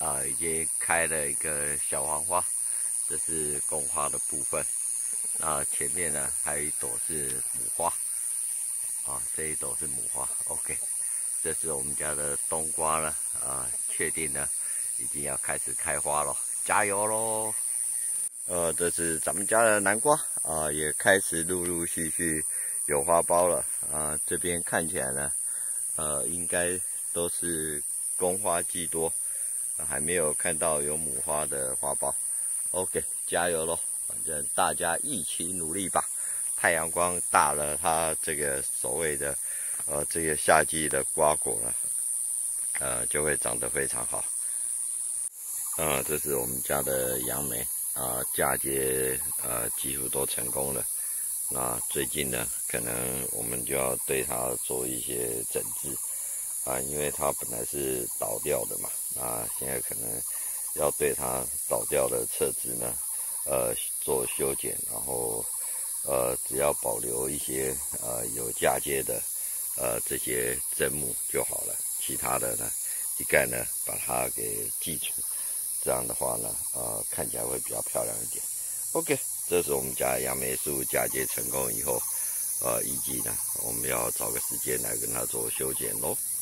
已经开了一个小黄花，这是公花的部分。那前面呢还有一朵是母花，这一朵是母花。OK， 这是我们家的冬瓜呢，确定呢已经要开始开花了，加油喽！这是咱们家的南瓜也开始陆陆续续有花苞了这边看起来呢，应该都是公花居多，还没有看到有母花的花苞。OK， 加油喽！反正大家一起努力吧。太阳光大了，它这个所谓的这个夏季的瓜果呢，就会长得非常好。这是我们家的杨梅嫁接几乎都成功了。那最近呢，可能我们就要对它做一些整治因为它本来是倒掉的嘛，那现在可能要对它倒掉的侧枝呢，做修剪，然后只要保留一些有嫁接的这些砧木就好了，其他的呢一概呢把它给剔除，这样的话呢看起来会比较漂亮一点。OK， 这是我们家杨梅树嫁接成功以后，预计呢我们要找个时间来跟它做修剪咯。